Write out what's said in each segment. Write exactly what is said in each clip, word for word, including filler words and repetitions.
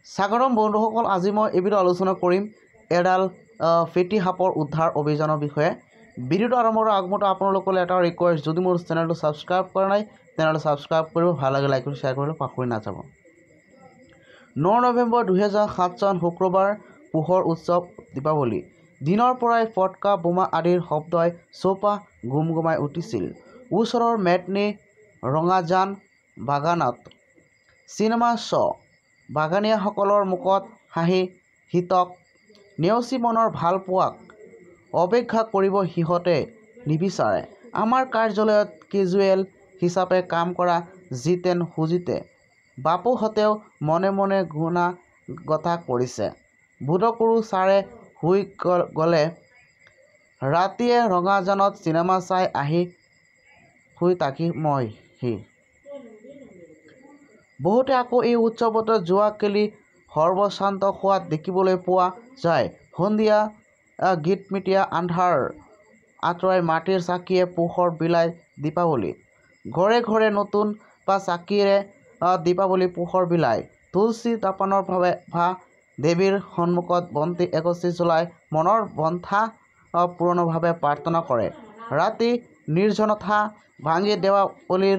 স্বাগতম বন্ধুসকল, আজি মই এই ভিডিঅ' আলোচনা কৰিম এডাল ফেটি সাপৰ উদ্ধাৰ অভিযানৰ বিষয়ে। ভিডিঅ'টো আৰম্ভ কৰাৰ আগমতে আপোনালোকলৈ এটা ৰিকুৱেষ্ট, যদি মোৰ চেনেলটো ছাবস্ক্ৰাইব কৰা নাই তেনেহ'লে ছাবস্ক্ৰাইব কৰিব, ভাল লাগে লাইক কৰি শ্বেয়াৰ কৰিবলৈ পাহৰি নাযাব। ন নৱেম্বৰ দুহেজাৰ সাত চন শুক্ৰবাৰ, পোহৰ উৎসৱ দীপাৱলী। দিনৰ পৰাই ফটকা বোমা আদিৰ শব্দই চৌপাশ গুমগুমাই উঠিছিল। ওচৰৰ মেটনি ৰঙাজান বাগানত চিনেমা শ্ব'। বাগানীয়াসকলৰ মুখত হাঁহি, শীতক নেওচি মনৰ ভাল পোৱাক অৱজ্ঞা কৰিব সিহঁতে নিবিচাৰে। আমাৰ কাৰ্যালয়ত কেজুৱেল হিচাপে কাম কৰা জিতেন সুজিতে বাপুহঁতেও মনে মনে গুণাগতা কৰিছে। বোধকৰো ছাৰে শুই গ'লে ৰাতিয়ে ৰঙাজানত চিনেমা চাই আহি শুই থাকি মই সি বহুতে আকৌ এই উৎসৱতে যোৱা কেলি সৰ্বশান্ত হোৱাত দেখিবলৈ পোৱা যায়। সন্ধিয়া গিটমিটীয়া আন্ধাৰ আঁতৰাই মাটিৰ চাকিয়ে পোহৰ বিলাই দীপাৱলী। ঘৰে ঘৰে নতুন বা চাকিৰে দীপাৱলী পোহৰ বিলাই। তুলসী তাপনৰ বাবে ভা দেৱীৰ সন্মুখত বন্তি এগছি জ্বলাই মনৰ বন্ধা পূৰ্ণভাৱে প্ৰাৰ্থনা কৰে। ৰাতি নিৰ্জনতা ভাঙি দেৱালীৰ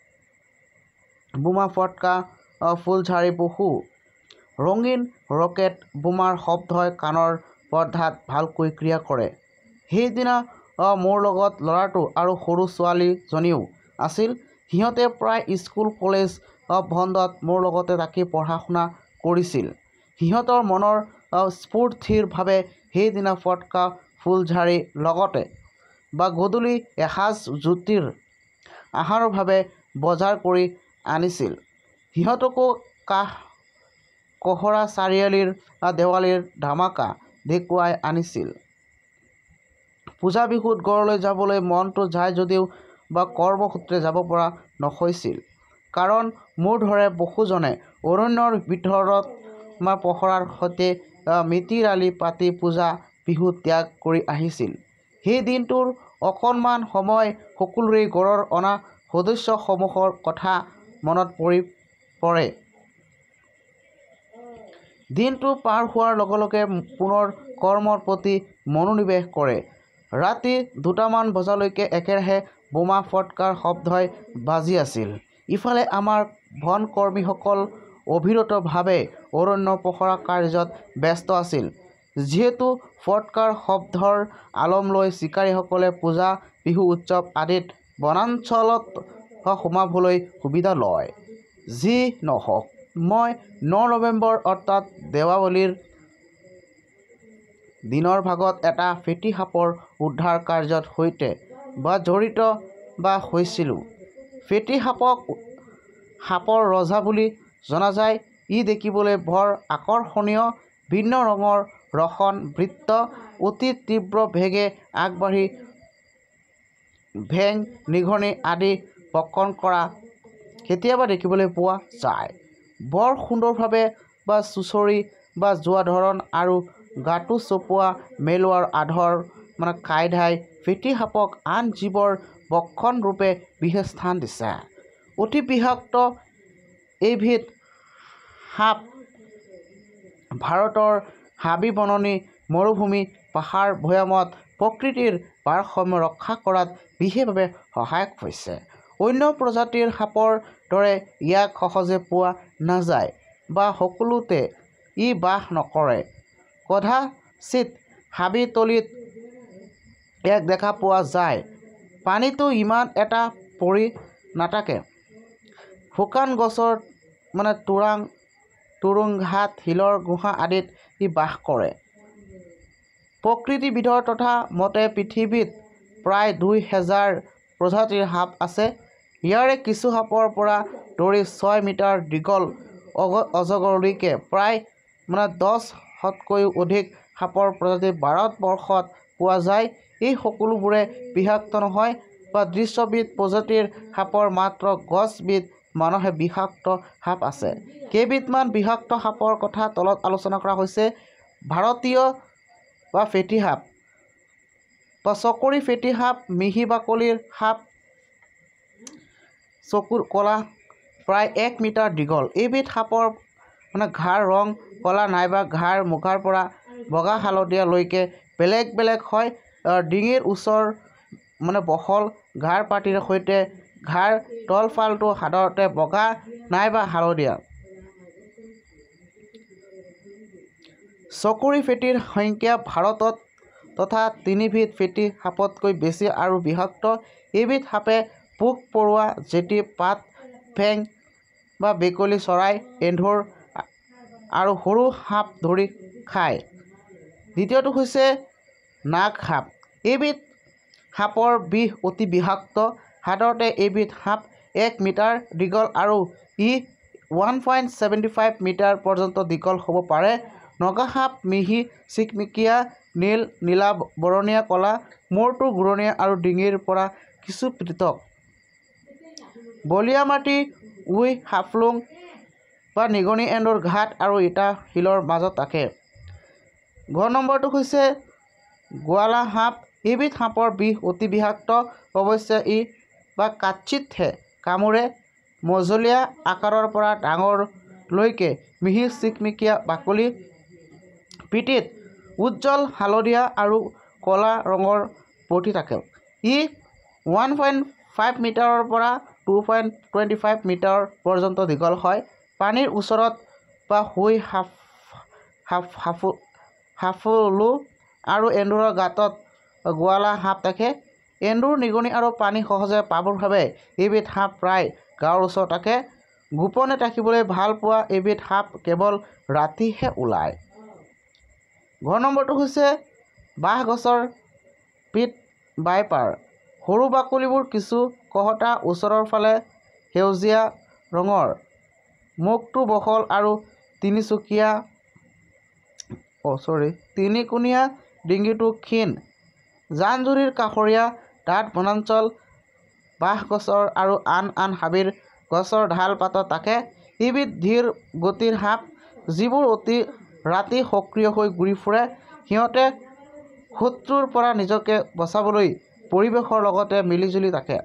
বোমা ফটকা ফুলঝাৰি বহু ৰঙীন ৰকেট বোমাৰ শব্দই কাণৰ পৰ্দাত ভালকৈ ক্ৰিয়া কৰে। সেইদিনা মোৰ লগত ল'ৰাটো আৰু সৰু ছোৱালীজনীও আছিল। সিহঁতে প্ৰায় স্কুল কলেজ বন্ধত মোৰ লগতে থাকি পঢ়া শুনা কৰিছিল। সিহঁতৰ মনৰ স্ফূৰ্তিৰ সেইদিনা ফটকা ফুলঝাৰিৰ লগতে বা গধূলি এসাঁজ জুতিৰ আহাৰৰ বাবে বজাৰ কৰি আনিছিল। সিহঁতকো কাহ কহৰা চাৰিআলিৰ দেৱালীৰ ধামাকা দেখুৱাই আনিছিল। পূজা বিহুত ঘৰলৈ যাবলৈ মনটো যায় যদিও বা কৰ্মসূত্ৰে যাব পৰা নহৈছিল। কাৰণ মোৰ দৰে বহুজনে অৰণ্যৰ ভিতৰত পহৰাৰ সৈতে মিতিৰালি পাতি পূজা বিহু ত্যাগ কৰি আহিছিল। সেই দিনটোৰ অকণমান সময় সকলোৰে ঘৰৰ অনা সদস্যসমূহৰ কথা মনত পৰি পৰে। দিনটো পাৰ হোৱাৰ লগে লগে পুনৰ কৰ্মৰ প্ৰতি মনোনিৱেশ কৰে। ৰাতি দুটামান বজালৈকে একেৰাহে বোমা ফটকাৰ শব্দই বাজি আছিল। ইফালে আমাৰ বনকৰ্মীসকল অবিৰতভাৱে অৰণ্য পহৰা কাৰ্যত ব্যস্ত আছিল। যিহেতু ফটকাৰ শব্দৰ আলম লৈ চিকাৰীসকলে পূজা বিহু উৎসৱ আদিত বনাঞ্চলত সোমাবলৈ সুবিধা লয়। যি নহওক, মই ন নৱেম্বৰ অৰ্থাৎ দেৱাৱলীৰ দিনৰ ভাগত এটা ফেটি সাপৰ উদ্ধাৰ কাৰ্যৰ সৈতে বা জড়িত বা হৈছিলোঁ। ফেটি সাপক সাপৰ ৰজা বুলি জনা যায়। ই দেখিবলৈ বৰ আকৰ্ষণীয়। ভিন্ন ৰঙৰ ৰসন বৃত্ত, অতি তীব্ৰ বেগে আগবাঢ়ি ভেং নিগনি আদি ভক্ষণ কৰা কেতিয়াবা দেখিবলৈ পোৱা যায়। বৰ সুন্দৰভাৱে বা চুঁচৰি বা যোৱা ধৰণ আৰু গাটো চপোৱা মেলোৱাৰ আধৰ মানে কায়দাই ফেটি সাপক আন জীৱৰ ভক্ষণ ৰূপে বিশেষ স্থান দিছে। অতি বিষাক্ত এইবিধ সাপ ভাৰতৰ হাবি বননি মৰুভূমি পাহাৰ ভৈয়ামত প্ৰকৃতিৰ ভাৰসাম্য ৰক্ষা কৰাত বিশেষভাৱে সহায়ক হৈছে। অন্য প্ৰজাতিৰ সাপৰ দৰে ইয়াক সহজে পোৱা নাযায় বা সকলোতে ই বাস নকৰে। কদাচিৎ হাবিৰ তলিত ইয়াক দেখা পোৱা যায়। পানীতো ইমান এটা পৰি নাথাকে। শুকান গছৰ মানে তোৰাং তুৰুং ঘাট শিলৰ গুহা আদিত ই বাস কৰে। প্ৰকৃতিবিদৰ তথা মতে পৃথিৱীত প্ৰায় দুই হেজাৰ প্ৰজাতিৰ সাপ আছে। ইয়াৰে কিছু সাপৰ পৰা ধৰি ছয় মিটাৰ দীঘল অজগৰলৈকে প্ৰায় মানে দহশতকৈও অধিক সাপৰ প্ৰজাতি ভাৰতবৰ্ষত পোৱা যায়। এই সকলোবোৰে বিষাক্ত নহয় বা দৃশ্যবিধ প্ৰজাতিৰ সাপৰ মাত্ৰ গছবিধ মানুহে বিষাক্ত সাপ আছে। কেইবিধমান বিষাক্ত সাপৰ কথা তলত আলোচনা কৰা হৈছে। ভাৰতীয় বা ফেটি সাপ বা চকৰি ফেটি সাপ, মিহি বাকলিৰ সাপ, চকুৰ কলা, প্ৰায় এক মিটাৰ দীঘল। এইবিধ সাপৰ মানে ঘাৰ ৰং কলা নাইবা ঘাৰ মুগাৰ পৰা বগা হালধীয়ালৈকে বেলেগ বেলেগ হয়। ডিঙিৰ ওচৰ মানে বহল ঘাৰ পাতিৰ সৈতে ঘাৰ তলফালটো সাধাৰণতে বগা নাইবা হালধীয়া। চকুৰি ফেটিৰ সংখ্যা ভাৰতত তথা তিনিবিধ ফেটি সাপতকৈ বেছি আৰু বিষাক্ত। এইবিধ সাপে পোক পৰুৱা, জেঠী, পাত, ফেং বা বেকুলী চৰাই, এন্ধুৰ আৰু সৰু সাপ ধৰি খায়। দ্বিতীয়টো হৈছে নাগ সাপ। এইবিধ সাপৰ বিষ অতি বিষাক্ত। সাধাৰণতে এইবিধ সাপ এক মিটাৰ দীঘল আৰু ই one point seventy five metre পৰ্যন্ত দীঘল হ'ব পাৰে। নগা সাপ মিহি চিকমিকিয়া নীল, নীলা, বৰণীয়া, ক'লা। মূৰটো ঘূৰণীয়া আৰু ডিঙিৰ পৰা কিছু পৃথক। বলিয়া মাটি, উই, হাফলং বা নিগনি এন্দুৰ ঘাট আৰু ইটা শিলৰ মাজত থাকে। ঘ নম্বৰটো হৈছে গোৱালা সাপ। এইবিধ সাপৰ বিষ অতি বিষাক্ত। অৱশ্যে ই বা কাৎচিতহে কামোৰে। মজলীয়া আকাৰৰ পৰা ডাঙৰলৈকে মিহি চিকমিকিয়া বাকলি। পিঠিত উজ্জ্বল হালধীয়া আৰু ক'লা ৰঙৰ পটি থাকে। ই ওৱান পইণ্ট ফাইভ মিটাৰৰ পৰা two point twenty five metre পৰ্যন্ত দীঘল হয়। পানীৰ ওচৰত বা শুই সাপ হাফু হাফলু আৰু এন্দুৰৰ গাঁতত গোৱালা সাপ থাকে। এন্দুৰ, নিগনি আৰু পানী সহজে পাবৰ বাবে এইবিধ সাপ প্ৰায় গাঁৱৰ ওচৰত থাকে। গোপনে থাকিবলৈ ভাল পোৱা এইবিধ সাপ কেৱল ৰাতিহে ওলায়। ঘ নম্বৰটো হৈছে বাঁহগছৰ পিট ভাইপাৰ। সৰু বাকলিবোৰ কিছু কহতা, ওচৰৰ ফালে সেউজীয়া ৰঙৰ। মুখটো বহল আৰু তিনিচুকীয়া অ' চৰি তিনিকোণীয়া। ডিঙিটো ক্ষীণ। জান-জুৰিৰ কাষৰীয়া ডাঠ বনাঞ্চল, বাঁহগছৰ আৰু আন আন হাবিৰ গছৰ ঢাল পাতত থাকে। এইবিধ ধীৰ গতিৰ সাপ, যিবোৰ অতি ৰাতি সক্ৰিয় হৈ ঘূৰি ফুৰে। সিহঁতে শত্ৰুৰ পৰা নিজকে বচাবলৈ পৰিৱেশৰ লগতে মিলিজুলি থাকে।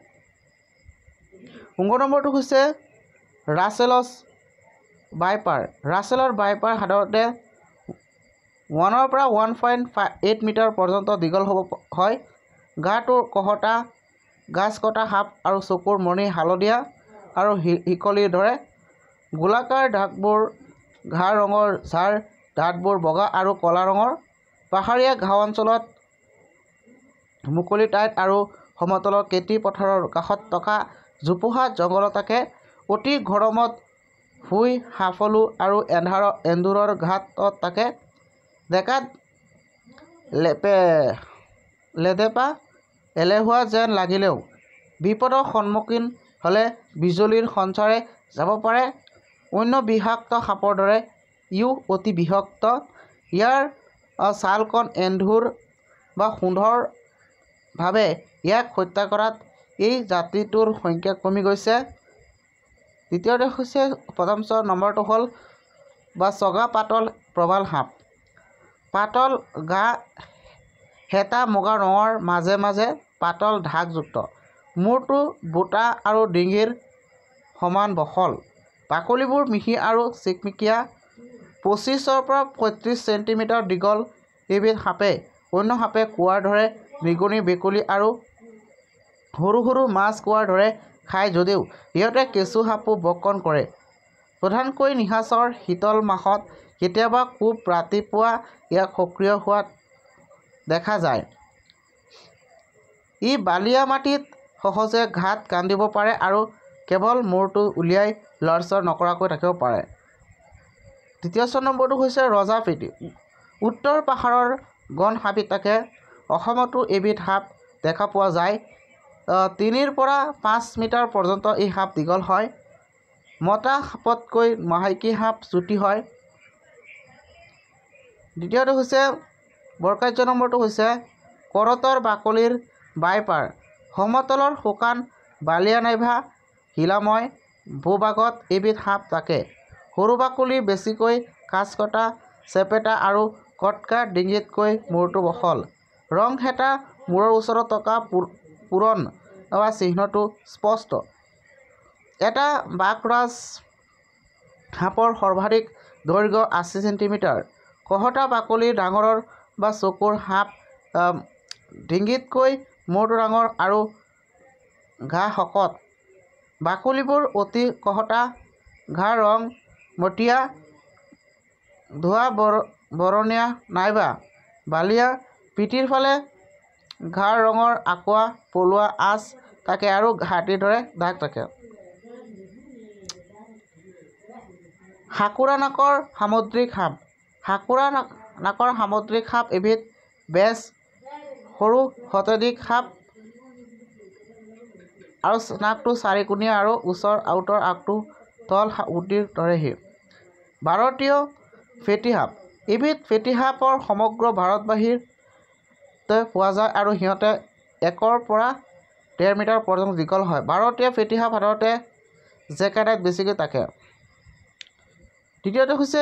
ঙ নম্বৰটো হৈছে ৰাছেলছ ভাইপাৰ। ৰাছেলৰ ভাইপাৰ সাধাৰণতে ওৱানৰ পৰা ওৱান পইণ্ট এইট মিটাৰ পৰ্যন্ত দীঘল হ'ব হয়। গাটো কহতা, গাছ কটা সাপ আৰু চকুৰ মণি হালধীয়া আৰু শিকলিৰ দৰে। গোলাকাৰ দাঁতবোৰ ঘাঁ ৰঙৰ, যাৰ দাঁতবোৰ বগা আৰু ক'লা ৰঙৰ। পাহাৰীয়া ঘাঁহ অঞ্চলত, মুকলি ঠাইত আৰু সমতলৰ খেতি পথাৰৰ কাষত থকা জোপোহা জংঘলত থাকে। অতি গৰমত শুই হাফলু আৰু এন্ধাৰ এন্দুৰৰ ঘাটত থাকে। ডেকাত লেপে লেধেপা এলেহুৱা যেন লাগিলেও বিপদৰ সন্মুখীন হ'লে বিজুলীৰ সঞ্চাৰে যাব পাৰে। অন্য বিষাক্ত সাপৰ দৰে ইও অতি বিষাক্ত। ইয়াৰ ছালকণ এন্ধুৰ বা সুন্দৰভাৱে ইয়াক হত্যা কৰাত এই জাতিটোৰ সংখ্যা কমি গৈছে। দ্বিতীয়তে হৈছে প্ৰথম নম্বৰটো হ'ল বা চগা পাতল প্ৰবাল সাপ। পাতল গা, হেতা মুগা ৰঙৰ, মাজে মাজে পাতল ঢাকযুক্ত। মূৰটো বোটা আৰু ডিঙিৰ সমান বহল। বাকলিবোৰ মিহি আৰু চিকমিকিয়া। পঁচিছৰ পৰা পঁয়ত্ৰিছ চেণ্টিমিটাৰ দীঘল। এইবিধ সাপে অন্য সাপে খোৱাৰ দৰে নিগনি, বেকুলী আৰু সৰু সৰু মাছ খোৱাৰ দৰে খায় যদিও ইহঁতে কেঁচু সাপো ভক্ষণ কৰে। প্ৰধানকৈ নিশাচৰ শীতল মাহত, কেতিয়াবা খুব ৰাতিপুৱা ইয়াক সক্ৰিয় হোৱা দেখা যায়। ই বালিয়া মাটিত সহজে গাঁত খান্দিব পাৰে আৰু কেৱল মূৰটো উলিয়াই লৰচৰ নকৰাকৈ থাকিব পাৰে। তৃতীয় নম্বৰটো হৈছে ৰজা ফেটি। উত্তৰ পাহাৰৰ ঘন হাবিত থাকে। অসমতো এবিধ সাপ দেখা পোৱা যায়। তিনিৰ পৰা পাঁচ মিটাৰ পৰ্যন্ত এই সাপ দীঘল হয়। মতা সাপতকৈ মাইকী সাপ চুটি হয়। দ্বিতীয়টো হৈছে বৰকাৰ্য নম্বৰটো হৈছে কৰতৰ বাকলিৰ ভাইপাৰ। সমতলৰ শুকান বালিয়া নাইবা শিলাময় ভূভাগত এইবিধ সাপ থাকে। সৰু বাকলি, বেছিকৈ কাঁচকটা, চেপেটা আৰু কটকা। ডিঙিতকৈ মূৰটো বহল। ৰং হেতা। মূৰৰ ওচৰত থকা পোৰণ বা চিহ্নটো স্পষ্ট। এটা বাকৰাজ সাপৰ সৰ্বাধিক দৈৰ্ঘ্য আশী চেণ্টিমিটাৰ। কহটা বাকলি ডাঙৰৰ বা চকুৰ সাপ ডিঙিতকৈ মূৰটো ডাঙৰ আৰু ঘা শকত। বাকলিবোৰ অতি কহটা। ঘাৰ ৰং মটীয়া, ধোঁৱা বৰ বৰণীয়া নাইবা বালিয়া। পিঠিৰ ফালে ঘাৰ ৰঙৰ আঁকোৱা পলোৱা আঁচ থাকে আৰু হাতীৰ দৰে দাগ থাকে। সাঁকোৰা নাকৰ সামুদ্ৰিক সাপ। সাঁকোৰা নাকৰ সামুদ্ৰিক সাপ এবিধ বেছ সৰু শতাধিক সাপ আৰু নাকটো চাৰিকোণীয়া আৰু ওচৰ আউটৰ আগটো তল উটিৰ দৰেহি। ভাৰতীয় ফেটি সাপ। এবিধ ফেটি সাপৰ সমগ্ৰ ভাৰতবাসীতে পোৱা যায় আৰু সিহঁতে একৰ পৰা ডেৰ মিটাৰ পৰ্যন্ত দীঘল হয়। ভাৰতীয় ফেটি সাপ সাধাৰণতে জেকেটাত বেছিকৈ থাকে। দ্বিতীয়তে হৈছে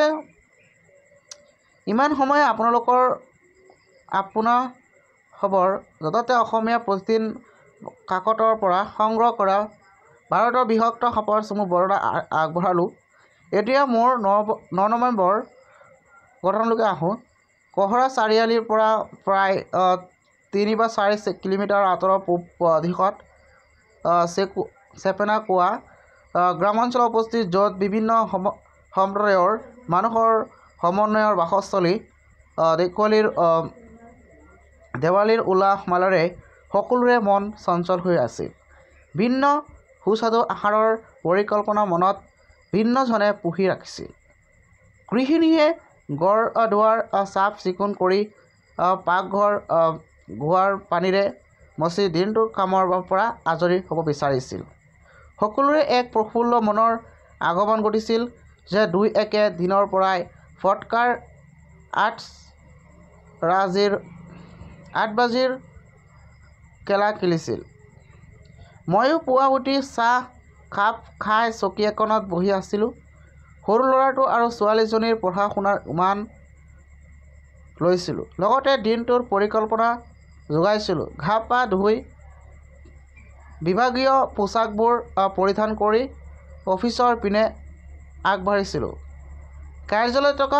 ইমান সময় আপোনালোকৰ আপোনা খবৰ য'তে অসমীয়া প্ৰতিদিন কাকতৰ পৰা সংগ্ৰহ কৰা ভাৰতৰ বৃহত্তৰ সাপৰ চমু বৰ্ণনা আগবঢ়ালোঁ। এতিয়া মোৰ ন ন নৱেম্বৰ ঘটনালৈকে আহোঁ। কহৰা চাৰিআলিৰ পৰা প্ৰায় তিনি বা চাৰি কিলোমিটাৰ আঁতৰৰ পূব দিশত চেকু চেপেনাকুৱা গ্ৰামাঞ্চলত অৱস্থিত, য'ত বিভিন্ন সম সম্প্ৰদায়ৰ মানুহৰ সমন্বয়ৰ বাসস্থলী। দেৱালীৰ দেৱালীৰ উলাহ মালৰে সকলোৰে মন চঞ্চল হৈ আছিল। ভিন্ন সুস্বাদু আহাৰৰ পৰিকল্পনা মনত ভিন্নজনে পুহি ৰাখিছিল। গৃহিণীয়ে ঘৰ দুৱাৰ চাফ চিকুণ কৰি পাকঘৰ গোৱাৰ পানীৰে মচি দিনটোৰ কামৰ পৰা আজৰি হ'ব বিচাৰিছিল। সকলোৰে এক প্ৰফুল্ল মনৰ আগমন ঘটিছিল যে দুই একে দিনৰ পৰাই ফটকাৰ আঠ ৰাজিৰ আঠ বাজিৰ কেলা খেলিছিল। ময়ো পুৱা উঠি চাহ খাপ খাই চকী এখনত বহি আছিলোঁ। সৰু ল'ৰাটো আৰু ছোৱালীজনীৰ পঢ়া শুনাৰ উমান লৈছিলোঁ। লগতে দিনটোৰ পৰিকল্পনা যোগাইছিলোঁ। ঘা পা ধুই বিভাগীয় পোছাকবোৰ পৰিধান কৰি অফিচৰ পিনে আগবাঢ়িছিলোঁ। কাৰ্যালয়ত থকা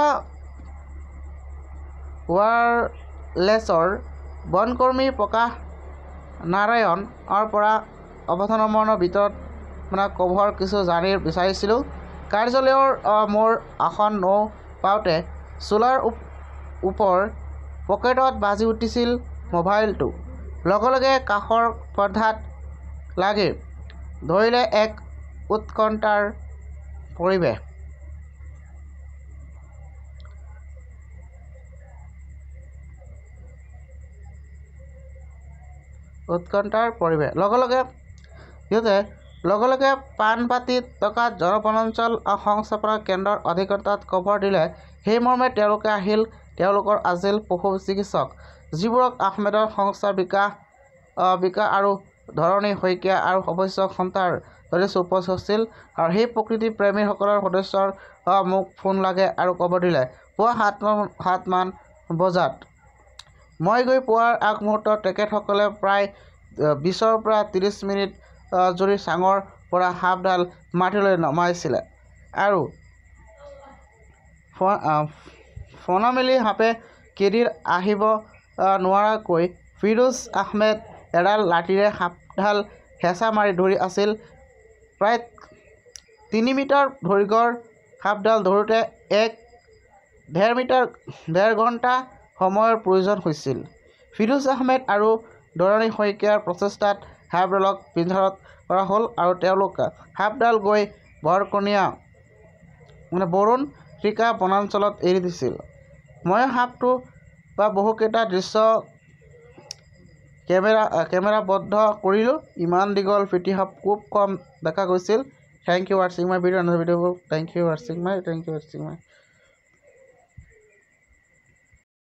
ৱাৰলেছৰ বনকৰ্মী প্ৰকাশ নাৰায়ণৰ পৰা অৱধানমৰ ভিতৰত মানে কভৰ কিছু জানি বিচাৰিছিলোঁ। কাৰ্যালয়ৰ মোৰ আসন নৌ পাওঁতে চোলাৰ ওপৰ পকেটত বাজি উঠিছিল মোবাইলটো। লগে লগে কাষৰ পৰ্দাত লাগি ধৰিলে এক উৎকণ্ঠাৰ পৰিৱেশ। উৎকণ্ঠাৰ পৰিৱেশ লগে লগে সিহঁতে লগে লগে পাণবাতিত থকা জনবনাঞ্চল সংস্থাপনা কেন্দ্ৰৰ অধিকৰ্তাক খবৰ দিলে। সেইমৰ্মে তেওঁলোকে আহিল। তেওঁলোকৰ আছিল পশু চিকিৎসক, যিবোৰক আহমেদৰ সংস্থাৰ বিকাশ বিকাশ আৰু ধৰণী শইকীয়া আৰু অৱশ্য সন্তাৰ সদস্য উপস্থিত আছিল। আৰু সেই প্ৰকৃতি প্ৰেমীসকলৰ সদস্যৰ মোক ফোন লাগে আৰু খবৰ দিলে পুৱা সাতমান সাতমান বজাত। মই গৈ পোৱাৰ আগমুহূৰ্তত তেখেতসকলে প্ৰায় বিছৰ পৰা ত্ৰিছ মিনিট জুৰি চাঙৰ পৰা সাপডাল মাটিলৈ নমাইছিলে আৰু ফণামেলি সাপে কেদিৰ আহিব নোৱাৰাকৈ ফিৰোজ আহমেদ এডাল লাঠিৰে সাপডাল হেঁচা মাৰি ধৰি আছিল। প্ৰায় তিনি মিটাৰ দৈৰ্ঘ্যৰ সাপডাল ধৰোঁতে এক ডেৰ মিটাৰ ডেৰ ঘণ্টা সময়ৰ প্ৰয়োজন হৈছিল। ফিৰোজ আহমেদ আৰু ধৰণী শইকীয়াৰ প্ৰচেষ্টাত সাপডালক পিঞ্জৰাত কৰা হ'ল আৰু তেওঁলোকে সাপডাল গৈ বৰকণীয়া মানে বৰুণ টিকা বনাঞ্চলত এৰি দিছিল। মই সাপটো বা বহুকেইটা দৃশ্য কেমেৰা কেমেৰাবদ্ধ কৰিলোঁ। ইমান দীঘল ফেটি সাপ খুব কম দেখা গৈছিল। থেংক ইউ ৱাচিং মাই ভিডিঅ' ভিডিঅ'বোৰ থেংক ইউ ৱাচিং মাই থেংক ইউ ৱাচিং মাই